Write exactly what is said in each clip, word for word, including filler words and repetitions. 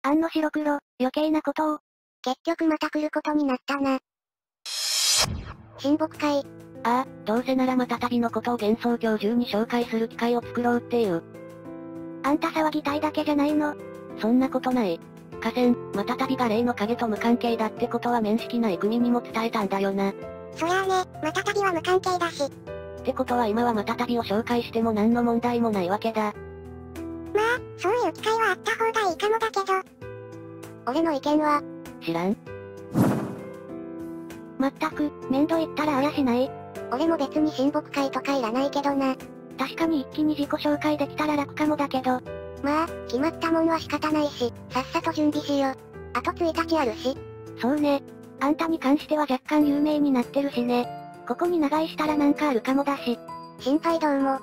あんの白黒、余計なことを。 結局また来ることになったな。親睦会。 ああ、どうせならまた旅のことを幻想郷中に紹介する機会を作ろうっていう。 あんた騒ぎたいだけじゃないの？ そんなことない。河川、また旅が例の影と無関係だってことは面識ない組にも伝えたんだよな。 そりゃあね、また旅は無関係だし。 ってことは今はまた旅を紹介しても何の問題もないわけだ。 まあ、そういう機会はあった方がいいかもだけど。俺の意見は、 知らん。 まったく、面倒言ったらあやしない。俺も別に親睦会とかいらないけどな。 確かに一気に自己紹介できたら楽かもだけど。 まあ、決まったもんは仕方ないし、さっさと準備しよう。あとついたちあるし。 そうね。あんたに関しては若干有名になってるしね。ここに長居したらなんかあるかもだし。 心配どうも。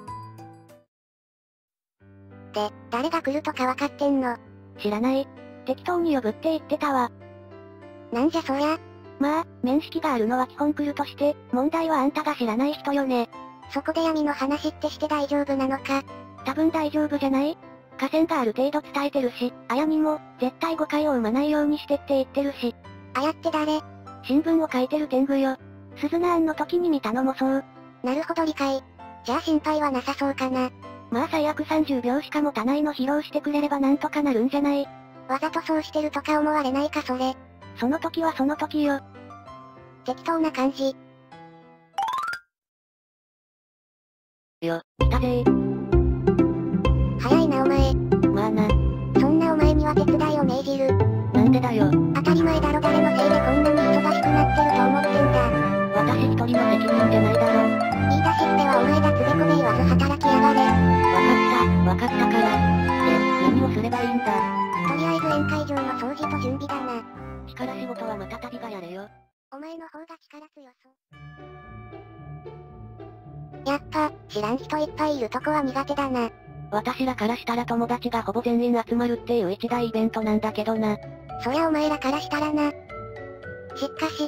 で、誰が来るとかわかってんの？ 知らない。適当に呼ぶって言ってたわ。 なんじゃそりゃ。 まあ、面識があるのは基本来るとして、問題はあんたが知らない人よね。 そこで闇の話ってして大丈夫なのか？ 多分大丈夫じゃない？河川がある程度伝えてるし、あやにも、絶対誤解を生まないようにしてって言ってるし。 あやって誰？ 新聞を書いてる天狗よ。鈴菜庵の時に見たのもそう。 なるほど理解。じゃあ心配はなさそうかな。 まあ最悪さんじゅうびょうしか持たないの披露してくれればなんとかなるんじゃない？ わざとそうしてるとか思われないかそれ。 その時はその時よ。 適当な感じ。 よ、来たぜー。 早いなお前。 まあな。 そんなお前には手伝いを命じる。 なんでだよ。 当たり前だろ誰のせいでこんなに忙しくなってると思ってんだ。 私一人の責任じゃないだろ。 言い出しっぺはお前がつべこべ言わず働きやがれ。 わかった、わかったから。え、何をすればいいんだ。 とりあえず宴会場の掃除と準備だな。 力仕事はまた旅がやれよ。 お前の方が力強そう。やっぱ、知らん人いっぱいいるとこは苦手だな。 私らからしたら友達がほぼ全員集まるっていう一大イベントなんだけどな。 そりゃお前らからしたらな。しかし。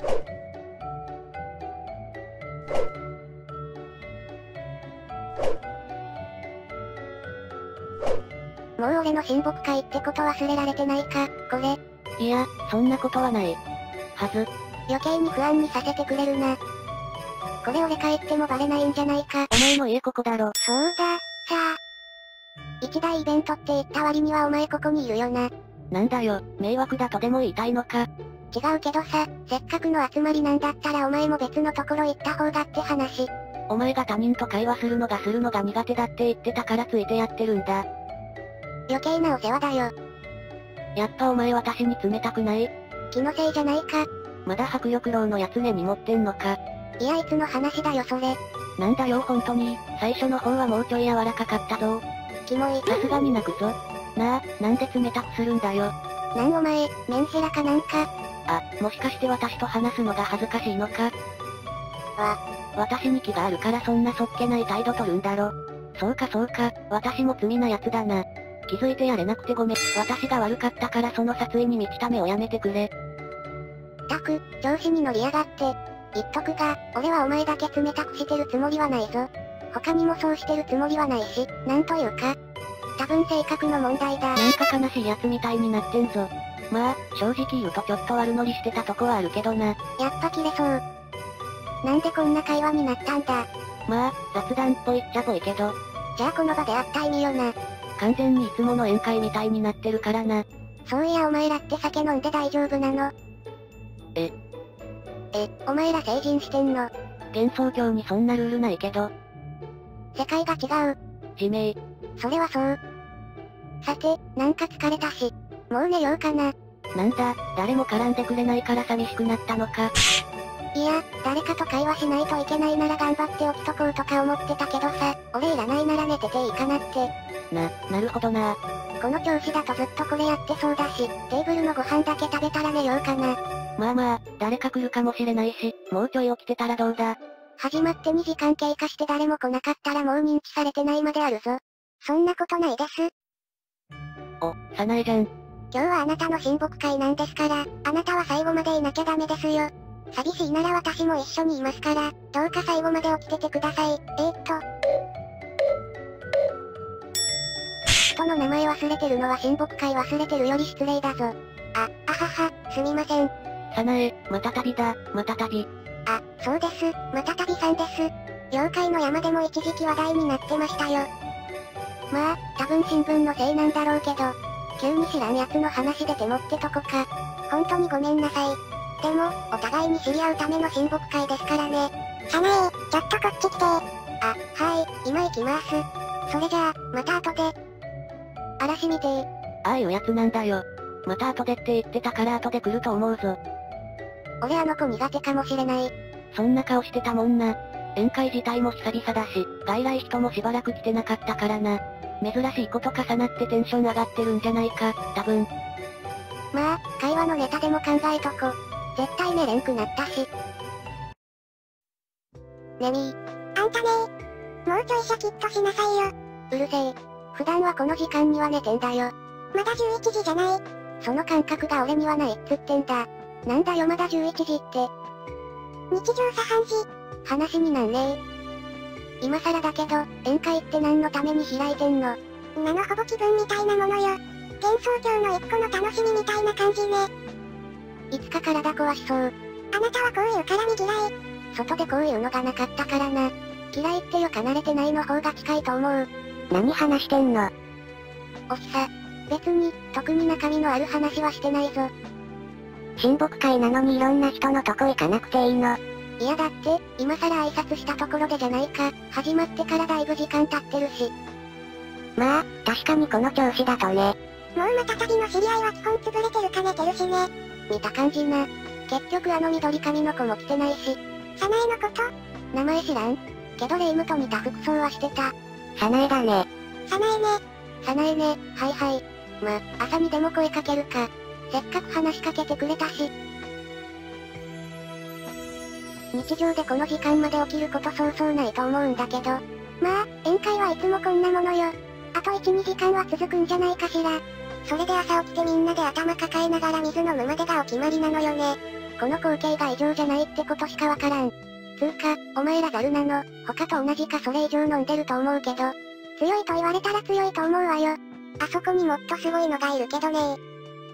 もう俺の親睦会ってこと忘れられてないか、これ。 いや、そんなことはない。はず。 余計に不安にさせてくれるな。これ俺帰ってもバレないんじゃないか。 お前の家ここだろ。 そうだ、さあ。一大イベントって言った割にはお前ここにいるよな。 なんだよ、迷惑だとでも言いたいのか。 違うけどさ、せっかくの集まりなんだったらお前も別のところ行った方がって話。 お前が他人と会話するのがするのが苦手だって言ってたからついてやってるんだ。 余計なお世話だよ。 やっぱお前私に冷たくない？ 気のせいじゃないか。 まだ迫力楼のやつ根に持ってんのか。 いやいつの話だよそれ。 なんだよ本当に、最初の方はもうちょい柔らかかったぞ。 キモい。 さすがに泣くぞ。なあ、なんで冷たくするんだよ。 なんお前、メンヘラかなんか。 あ、もしかして私と話すのが恥ずかしいのか？ わ。 私に気があるからそんなそっけない態度取るんだろ。そうかそうか、私も罪な奴だな。気づいてやれなくてごめん。私が悪かったからその殺意に満ちた目をやめてくれ。 たく、調子に乗りやがって。言っとくが、俺はお前だけ冷たくしてるつもりはないぞ。他にもそうしてるつもりはないし、なんというか。多分性格の問題だ。 なんか悲しい奴みたいになってんぞ。まあ、正直言うとちょっと悪乗りしてたとこはあるけどな。 やっぱ切れそう。なんでこんな会話になったんだ。 まあ、雑談っぽいっちゃぽいけど。 じゃあこの場であった意味よな。 完全にいつもの宴会みたいになってるからな。 そういやお前らって酒飲んで大丈夫なの？ え。 え、お前ら成人してんの？ 幻想郷にそんなルールないけど。 世界が違う。 自明。 それはそう。さて、なんか疲れたし、もう寝ようかな。 なんだ、誰も絡んでくれないから寂しくなったのか。 いや、誰かと会話しないといけないなら頑張って起きとこうとか思ってたけどさ、俺いらないなら寝てていいかなって。 な、なるほどな。 この調子だとずっとこれやってそうだし、テーブルのご飯だけ食べたら寝ようかな。 まあまあ、誰か来るかもしれないし、もうちょい起きてたらどうだ。 始まってにじかん経過して誰も来なかったらもう認知されてないまであるぞ。そんなことないです。 お、さなえじゃん。 今日はあなたの親睦会なんですから、あなたは最後までいなきゃダメですよ。寂しいなら私も一緒にいますから、どうか最後まで起きててください。えー、っと。 人の名前忘れてるのは親睦会忘れてるより失礼だぞ。あ、あはは、すみません。 さなえ、またたびだ、またたび。 あ、そうです、またたびさんです。妖怪の山でも一時期話題になってましたよ。まあ、多分新聞のせいなんだろうけど、急に知らん奴の話でてもってとこか。本当にごめんなさい。でも、お互いに知り合うための親睦会ですからね。さなえ、ちょっとこっち来て。あ、はい、今行きます。それじゃあ、また後で。嵐見てー。 ああいうやつなんだよ。また後でって言ってたから後で来ると思うぞ。 俺あの子苦手かもしれない。 そんな顔してたもんな。宴会自体も久々だし、外来人もしばらく来てなかったからな。珍しいこと重なってテンション上がってるんじゃないか、多分。 まあ、会話のネタでも考えとこ。絶対寝れんくなったし。ねみー。あんたねー。もうちょいシャキッとしなさいよ。うるせえ。普段はこの時間には寝てんだよ。まだじゅういちじじゃない。その感覚が俺にはないっつってんだ。なんだよまだじゅういちじって。日常茶飯事。話になんねえ。今更だけど、宴会って何のために開いてんの？今のほぼ気分みたいなものよ。幻想郷の一個の楽しみみたいな感じね。いつか体壊しそう。あなたはこういう絡み嫌い。外でこういうのがなかったからな。嫌いっていうか慣れてないの方が近いと思う。何話してんの？おひさ。別に、特に中身のある話はしてないぞ。親睦会なのにいろんな人のとこ行かなくていいの？いやだって、今更挨拶したところでじゃないか。始まってからだいぶ時間経ってるし。まあ、確かにこの調子だとね。もうまた旅の知り合いは基本潰れてるか寝てるしね。見た感じな。結局あの緑髪の子も来てないし。サナエのこと？名前知らん。けどレイムと似た服装はしてた。サナエだね。サナエね。サナエね、はいはい。ま、朝にでも声かけるか。せっかく話しかけてくれたし。日常でこの時間まで起きることそうそうないと思うんだけど。まあ、宴会はいつもこんなものよ。あといち、にじかんは続くんじゃないかしら。それで朝起きてみんなで頭抱えながら水飲むまでがお決まりなのよね。この光景が異常じゃないってことしかわからん。つうか、お前らザルなの、他と同じかそれ以上飲んでると思うけど。強いと言われたら強いと思うわよ。あそこにもっとすごいのがいるけどねー。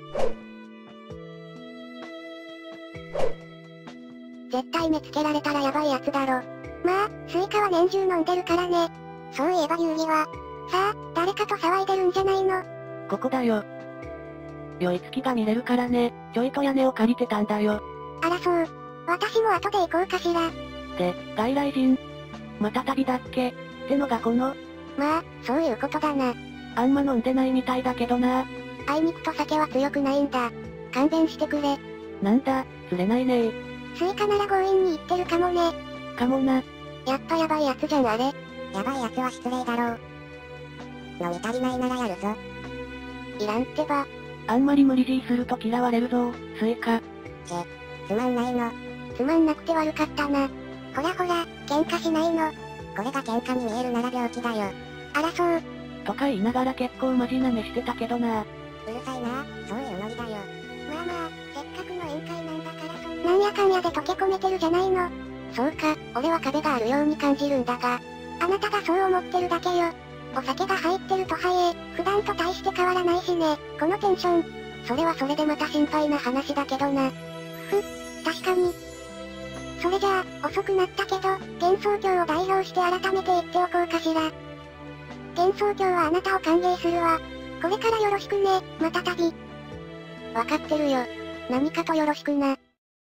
絶対目つけられたらやばいやつだろ。まあ、スイカは年中飲んでるからね。そういえば遊戯は。さあ、誰かと騒いでるんじゃないの？ ここだよ。良い月が見れるからね、ちょいと屋根を借りてたんだよ。 あらそう。私も後で行こうかしら。 で、外来人。また旅だっけってのがこの。 まあ、そういうことだな。 あんま飲んでないみたいだけどな。 あいにくと酒は強くないんだ。勘弁してくれ。 なんだ、釣れないねー。 スイカなら強引に言ってるかもね。 かもな。 やっぱやばいやつじゃんあれ。やばいやつは失礼だろう。飲み足りないならやるぞ。いらんってば。 あんまり無理強いすると嫌われるぞ、スイカ。 ちぇ、つまんないの。つまんなくて悪かったな。ほらほら、喧嘩しないの。これが喧嘩に見えるなら病気だよ。あらそう。 とか言いながら結構マジな目してたけどな。 うるさいな、そういうノリだよ。まあまあ、せっかくの宴会なんだからそんな。なんやかんやで溶け込めてるじゃないの。そうか、俺は壁があるように感じるんだが。あなたがそう思ってるだけよ。お酒が入ってるとはいえ、普段と大して変わらないしね、このテンション。それはそれでまた心配な話だけどな。ふ、確かに。それじゃあ、遅くなったけど、幻想郷を代表して改めて言っておこうかしら。幻想郷はあなたを歓迎するわ。これからよろしくね、また旅。わかってるよ。何かとよろしくな。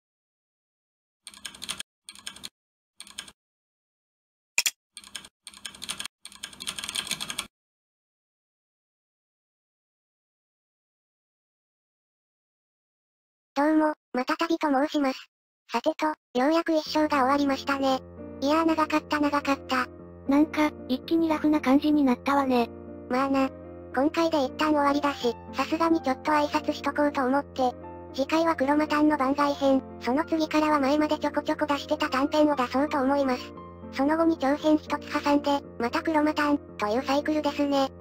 どうも、また旅と申します。さてと、ようやく一生が終わりましたね。いやー長かった長かった。なんか、一気にラフな感じになったわね。まあな。今回で一旦終わりだし、さすがにちょっと挨拶しとこうと思って。次回はクロマタンの番外編、その次からは前までちょこちょこ出してた短編を出そうと思います。その後に長編一つ挟んで、またクロマタン、というサイクルですね。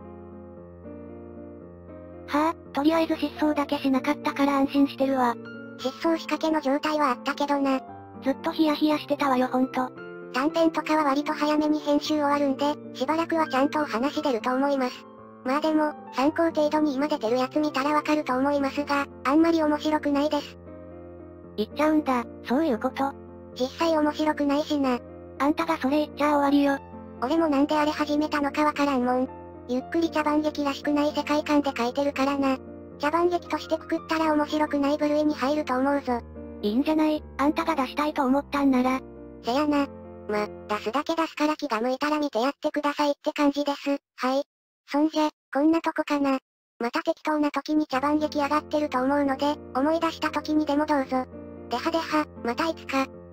はぁ、とりあえず失踪だけしなかったから安心してるわ。 失踪しかけの状態はあったけどな。 ずっとヒヤヒヤしてたわよほんと。 短編とかは割と早めに編集終わるんで、しばらくはちゃんとお話出ると思います。まあでも、参考程度に今出てるやつ見たらわかると思いますが、あんまり面白くないです。 言っちゃうんだ、そういうこと。 実際面白くないしな。 あんたがそれ言っちゃ終わりよ。 俺もなんであれ始めたのかわからんもん。ゆっくり茶番劇らしくない世界観で書いてるからな。茶番劇としてくくったら面白くない部類に入ると思うぞ。 いいんじゃない、あんたが出したいと思ったんなら。 せやな。ま、出すだけ出すから気が向いたら見てやってくださいって感じです。はい。そんじゃ、こんなとこかな。また適当な時に茶番劇上がってると思うので、思い出した時にでもどうぞ。ではでは、またいつか。